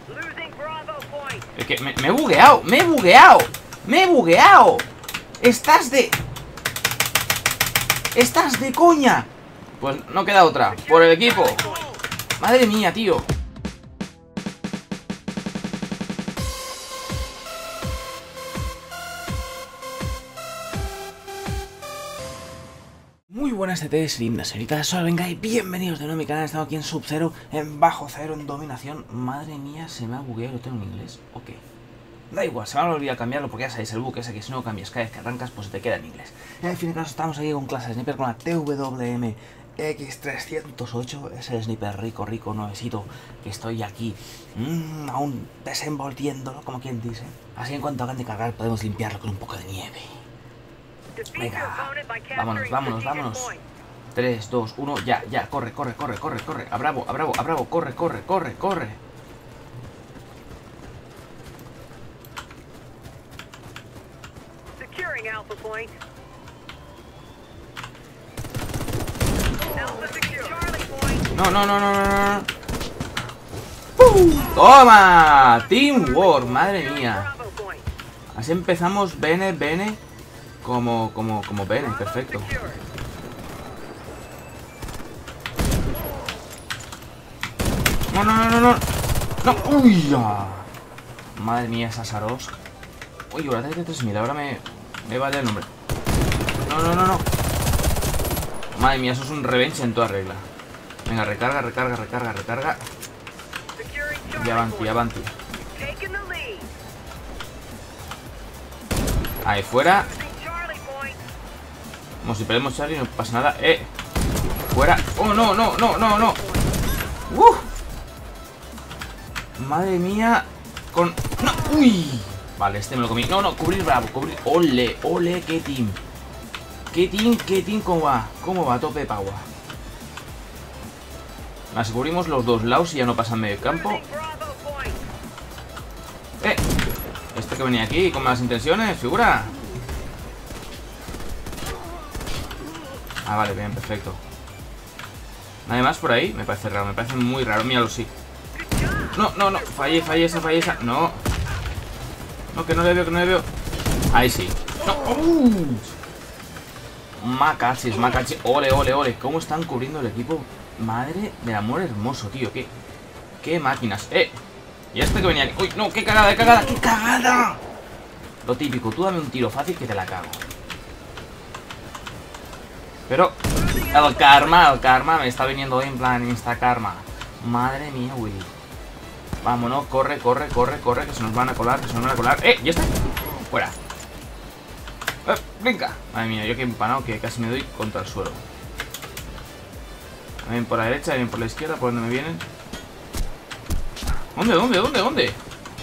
Es que me he bugueado, me he bugueado. Me he bugueado. Estás de coña. Pues no queda otra. Por el equipo. Madre mía, tío. Muy buenas TTs, lindas señoritas, soy Venga y bienvenidos de nuevo a mi canal. Estamos aquí en Sub-Zero, en Bajo Cero, en Dominación. Madre mía, se me ha bugueado, lo tengo en inglés. Ok. Da igual, se me ha olvidado cambiarlo porque ya sabéis, el bug ese que si no cambias cada vez que arrancas, pues se te queda en inglés. Y al fin y al cabo estamos aquí con clase de sniper con la TWM X308. Es el sniper rico, nuevecito, que estoy aquí aún desenvolviéndolo, como quien dice. Así en cuanto hagan de cargar podemos limpiarlo con un poco de nieve. Venga, vámonos. 3, 2, 1, ya, corre. A Bravo, corre. No. ¡Toma! Teamwork, madre mía. Así empezamos, Bene. Como Bene, perfecto. No. Uy, ya. Madre mía, esas aros. Uy, ahora tengo 3000, ahora me vale el nombre. No. Madre mía, eso es un revenge en toda regla. Venga, recarga. Y avanti. Ahí fuera. Como si perdemos Charlie, no pasa nada. Fuera. Oh, no. Madre mía. No. Uy. Vale, este me lo comí. No, cubrir Bravo, cubrir. Ole, qué team. ¿Qué team? ¿Cómo va? A tope de power. Nos cubrimos los dos lados y ya no pasan medio campo. Este que venía aquí con malas intenciones, figura. Ah, vale, bien, perfecto. Nadie más por ahí, me parece raro, me parece muy raro. Míralo, sí. No, fallé esa. No, que no le veo. Ahí sí. No. Macachis. Ole. ¿Cómo están cubriendo el equipo? Madre del amor hermoso, tío. Qué máquinas. Y este que venía aquí. Uy, no, qué cagada. Lo típico, tú dame un tiro fácil que te la cago. Pero el karma me está viniendo hoy en plan insta karma. Madre mía, Willy. Vámonos, corre, que se nos van a colar, ¿y este? Fuera. Venga. Madre mía, yo que empanado que casi me doy contra el suelo. Vienen por la derecha, vienen por la izquierda, por donde me vienen. ¿Dónde?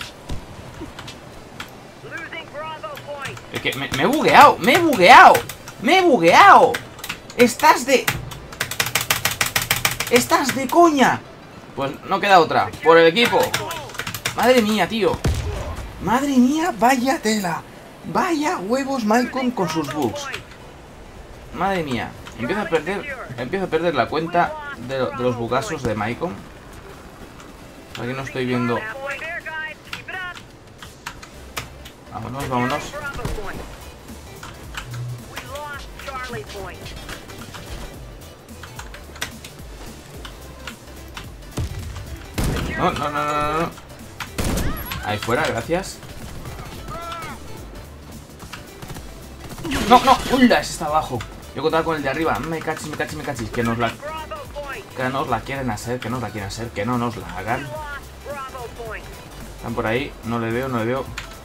Es que me he bugueado. Estás de coña. Pues no queda otra. Por el equipo. Madre mía, tío. Madre mía, vaya tela. Vaya huevos Maicon con sus bugs. Madre mía. Empiezo a perder la cuenta de los bugazos de Maicon. Aquí no estoy viendo. Vámonos. No. Ahí fuera, gracias. No. Ese está abajo. Yo contaba con el de arriba. Me cachis. Que nos la quieren hacer. Que no nos la hagan. Están por ahí. No le veo.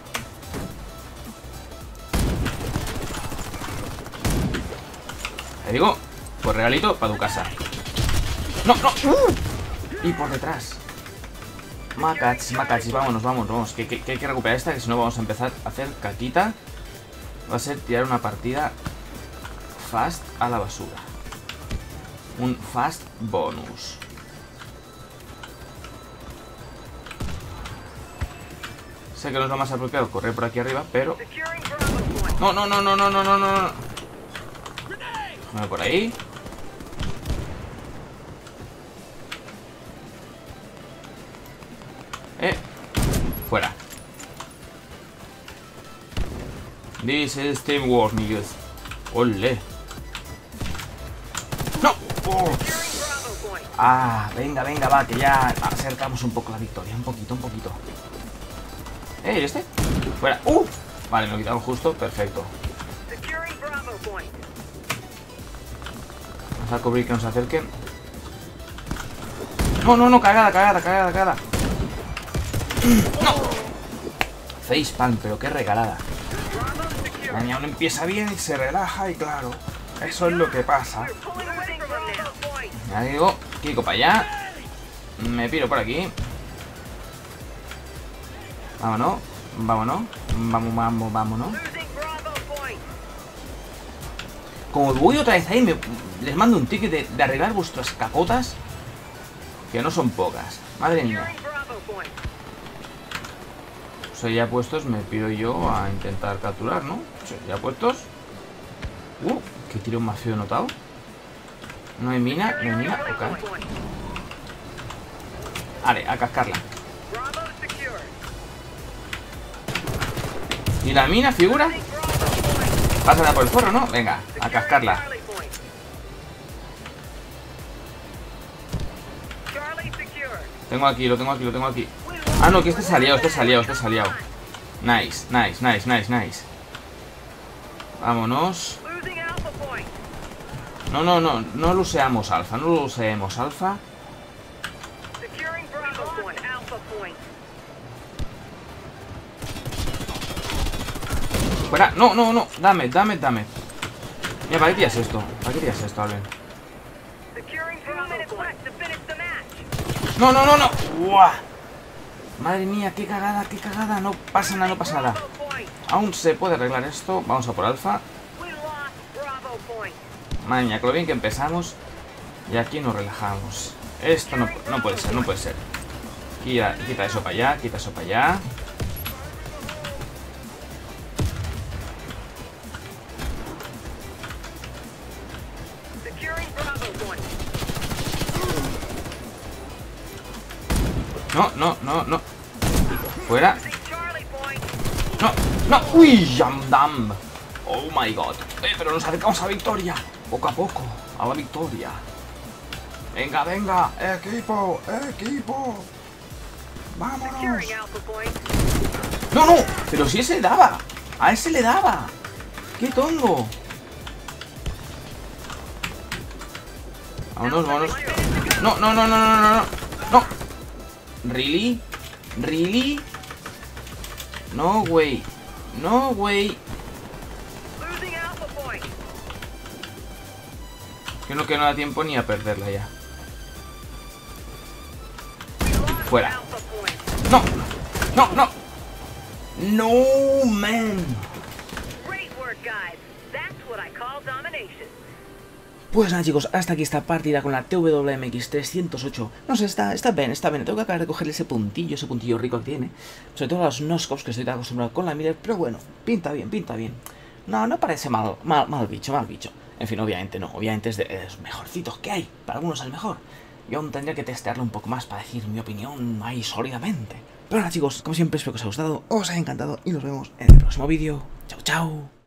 Te digo, pues regalito para tu casa. No. Y por detrás. Macachis, vámonos. Que hay que recuperar esta, que si no vamos a empezar a hacer caquita. Va a ser tirar una partida fast a la basura. Un fast bonus. Sé que no es lo más apropiado correr por aquí arriba, pero... No. Voy por ahí. This is teamwork, niggas. Ole. ¡No! Oh. Ah, venga, venga, va, que ya acercamos un poco la victoria. Un poquito, un poquito. ¿Este? Fuera. Vale, me lo quitamos justo. Perfecto. Vamos a cubrir que nos acerquen. No, no, no, cagada. ¡No! Facepalm, pero qué regalada. Mañana uno empieza bien y se relaja y claro, eso es lo que pasa. Ya digo, Kiko para allá. Me piro por aquí. Vámonos, vámonos. Vámonos. Como voy otra vez ahí, les mando un ticket de arreglar vuestras capotas, que no son pocas. Madre mía. O sea, ya puestos, me pido yo a intentar capturar, ¿no? O sea, ya puestos. Qué tiro más feo he notado. No hay mina, no hay mina. Ok. Vale, a cascarla. ¿Y la mina figura? Pásala por el forro, ¿no? Venga, a cascarla. Tengo aquí, lo tengo aquí. Ah, no, que este se ha liado. Nice. Vámonos. No lo useamos alfa. Fuera, no, dame. Mira, ¿para qué tiras esto? Alben? No. ¡Uah! Madre mía, qué cagada. No pasa nada. Aún se puede arreglar esto. Vamos a por alfa. Madre mía, con lo bien que empezamos. Y aquí nos relajamos. Esto no puede ser. Quita eso para allá. No. Fuera. No. Uy, Jamdam. Oh my god. Pero nos acercamos a la victoria. Poco a poco. A la victoria. Venga. Equipo. Vámonos. No. Pero si ese le daba. A ese le daba. Qué tongo. Vámonos. No. ¿Really? No, güey. Que no da tiempo ni a perderla ya. Fuera. No, man. Pues nada, chicos, hasta aquí esta partida con la TWMX 308. No sé, está bien. Tengo que acabar de cogerle ese puntillo rico que tiene. Sobre todo los noscopes que estoy tan acostumbrado con la Miller. Pero bueno, pinta bien. No parece mal bicho. En fin, obviamente no. Obviamente es de los mejorcitos que hay. Para algunos el mejor. Yo aún tendría que testearlo un poco más para decir mi opinión ahí sólidamente. Pero nada, chicos, como siempre, espero que os haya gustado, os haya encantado y nos vemos en el próximo vídeo. Chao.